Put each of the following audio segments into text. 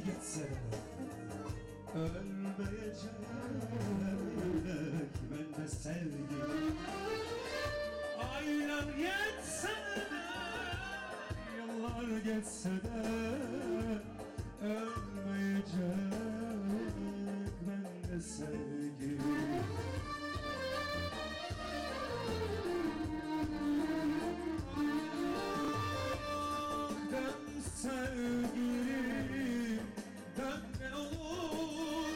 gitse de ölmeyecek bende sevgi. Aylar geçse de, yıllar geçse de ölmeyecek bende sevgi. Dön sevgilim, dön ne olur.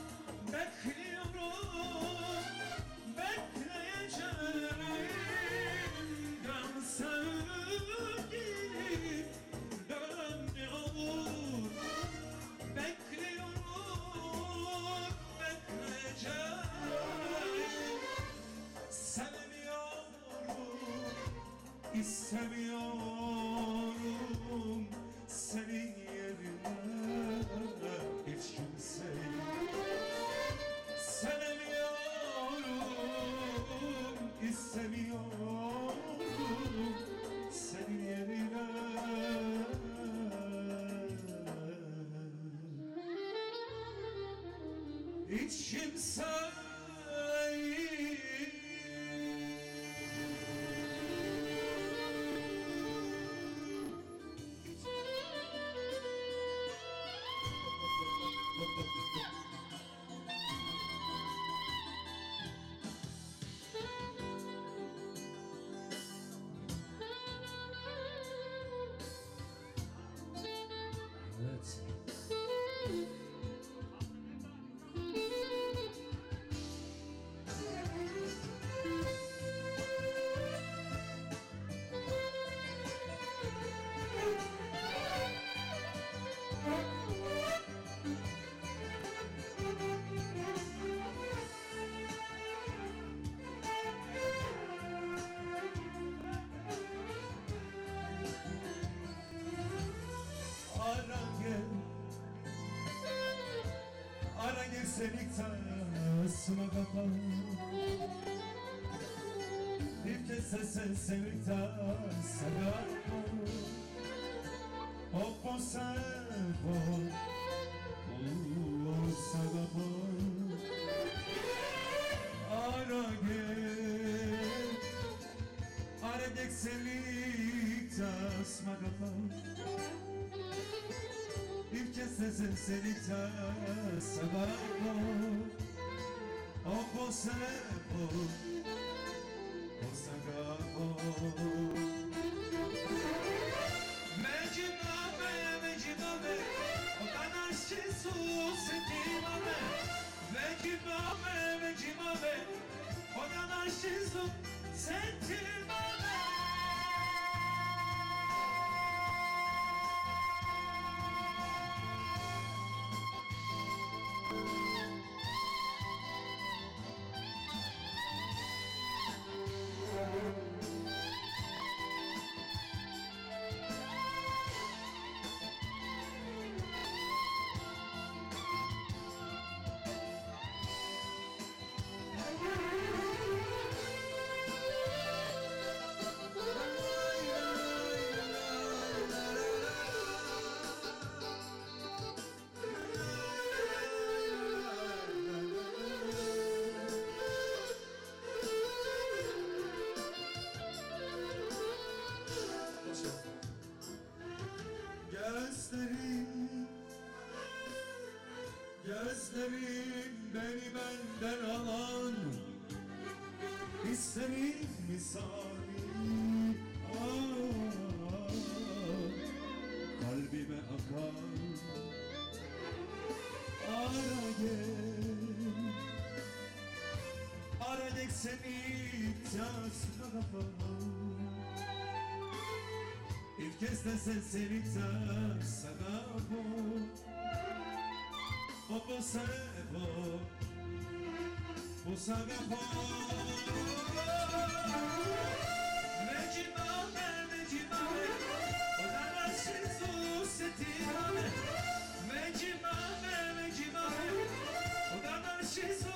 Bekliyorum, bekleyeceğim. Dön sevgilim, dön ne olur. Bekliyorum, bekleyeceğim. Sevmiyorum, istemiyorum senin yerine hiç kimseyi. Sevmiyorum, istemiyorum senin yerine hiç kimseyi. Evet. Ara gel, ara gel seni tasma kapan. Bir kez sen sevik tasma Oppo sepo, sagapa. Ara gel sevik tasma kapan. Bir kez seni tasma Oppo sepo, sagapa. Mecnube, o kadar şey sus etmeme. Mecnube, o kadar şey sus etmeme. Gözlerin beni benden alan hislerin misali. Kalbime akan ara gel seni tasma kafama. İlk kez de seni tasma kafama. Oppo sepo, sagapa. Mecnube, o kadar şey sus etmeme. Mecnube, o kadar şey sus.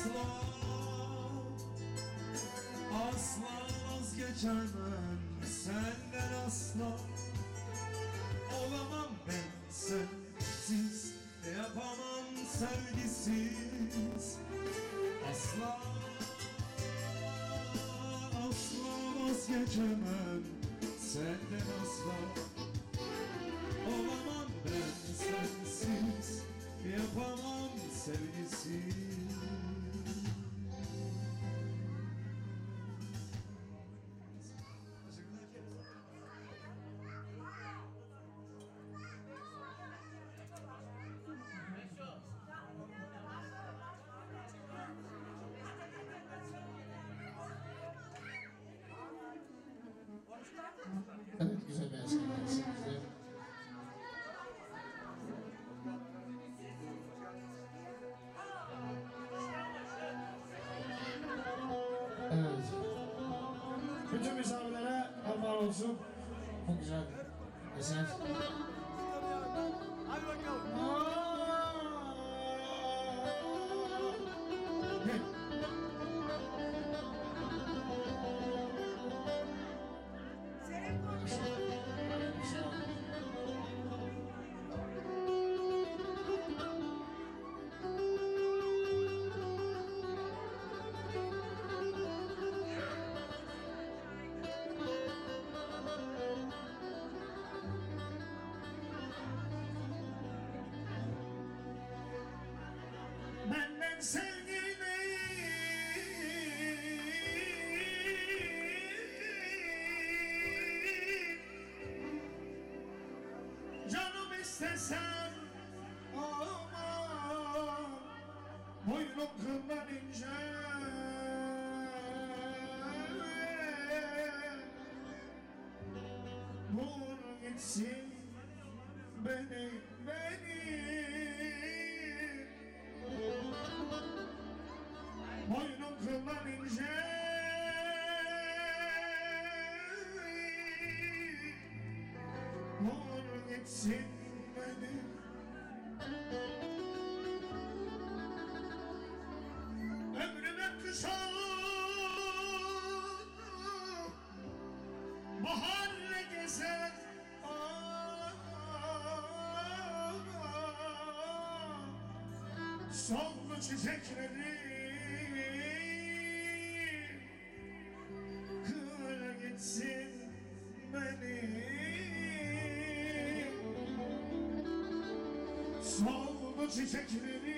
asla asla vazgeçemem senden asla. Olamam ben sensiz, yapamam sevgisiz. Asla asla vazgeçemem senden asla. Olamam ben sensiz, yapamam sevgisiz. Evet, güzel bir eser gelsin. Evet. Bütün misafirlere armağan olsun. Çok güzel eser. Hadi bakalım. Gel. Benden sevgili canım istesem aman boynum kıldan ince. Vur gitsin beni boynum kıldan ince. Vur gitsin beni. Ömrüme kış oldu, baharla gezer. Soldu çiçekleri, kır gitsin beni. Soldu çiçekleri,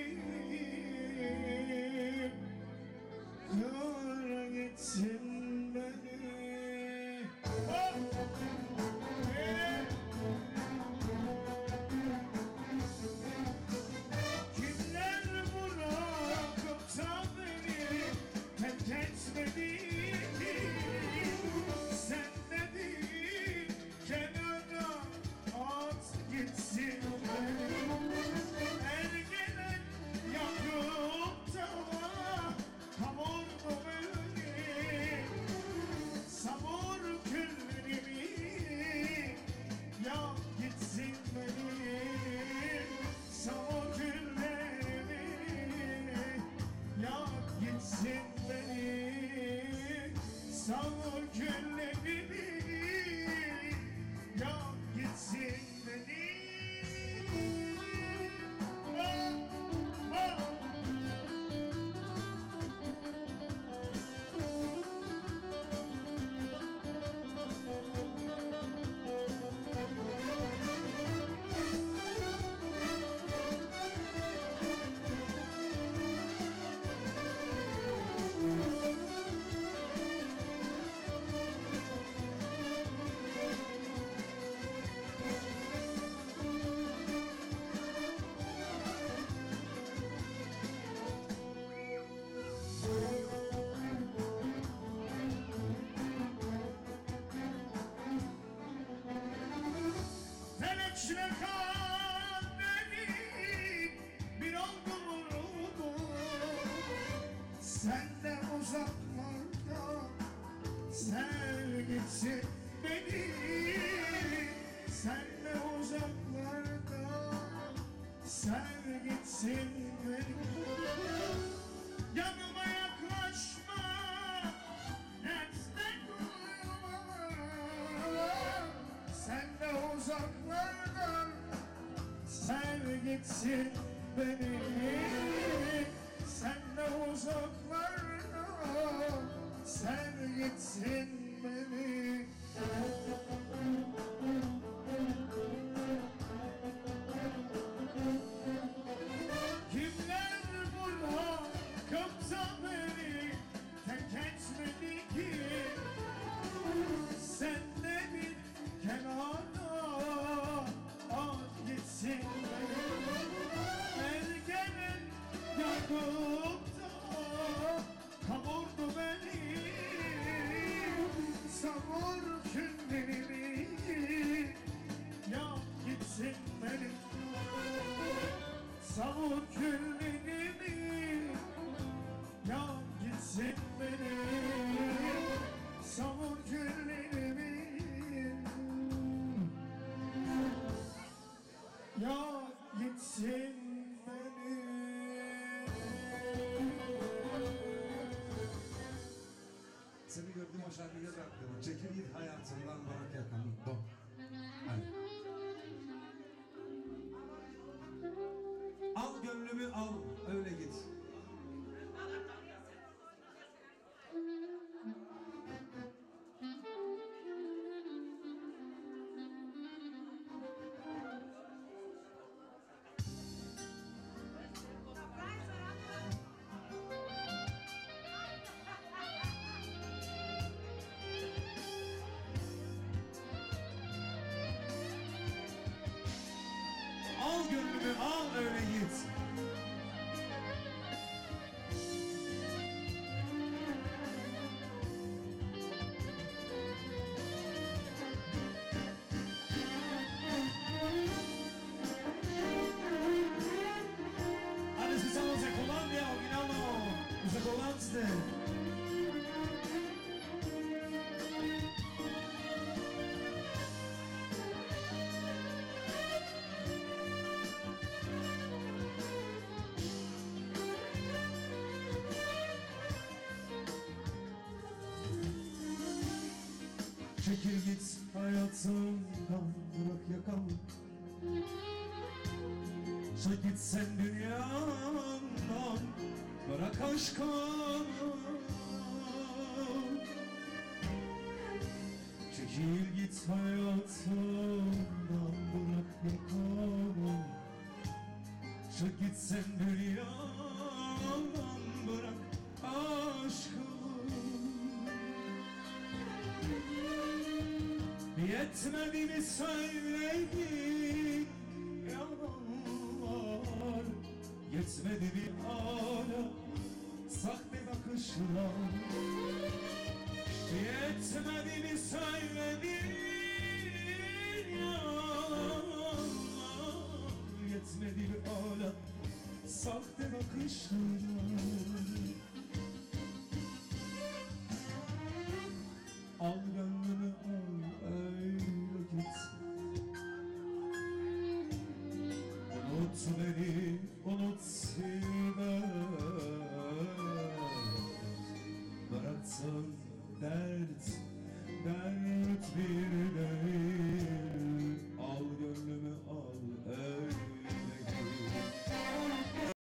kır gitsin beni. Oh! Yeah! Kimler bırakıp da beni terk etmedi? Sen dedin kenara at gitsin beni. Her gelen yakıp da kavurdu beni. Savur küllerimi, yak gitsin beni. Savur küllerimi, yak gitsin beni. Savur küllerimi, yak gitsin beni. Ah, ah. Felekçine kaderim bir oldu vuruldu. Senden uzaklarda sen gitsin beni. Senden uzaklarda sen gitsin beni. Yanım yakıp da kavurdu beni. Savur günlerimi, yak gitsin beni. Savur günlerimi, yak gitsin beni. Savur günlerimi, yak gitsin beni. Seni gördüğüm o şarkı geldi aklıma. Çekil git hayatımdan bırak yakamı. Do. Hadi. Al gönlümü al, öyle git. Al gönlümü al, öyle git. Adesso siamo in Colombia, Milano, usa Colante. Çekil git hayatımdan, bırak yakamı. Çek git sen dünyandan, bırak aşkımı. Çekil git hayatımdan, bırak yakamı. Çek git sen dünyandan, bırak aşkımı. Yetmedi mi söylediğin yalanlar, yetmedi mi hala sahte bakışlar, yetmedi mi söylediğin yalanlar, yetmedi mi hala sahte bakışlar. Al gönlümü al, öyle git. Unut beni, unut bıraktın dert, dert bir değil. Al gönlümü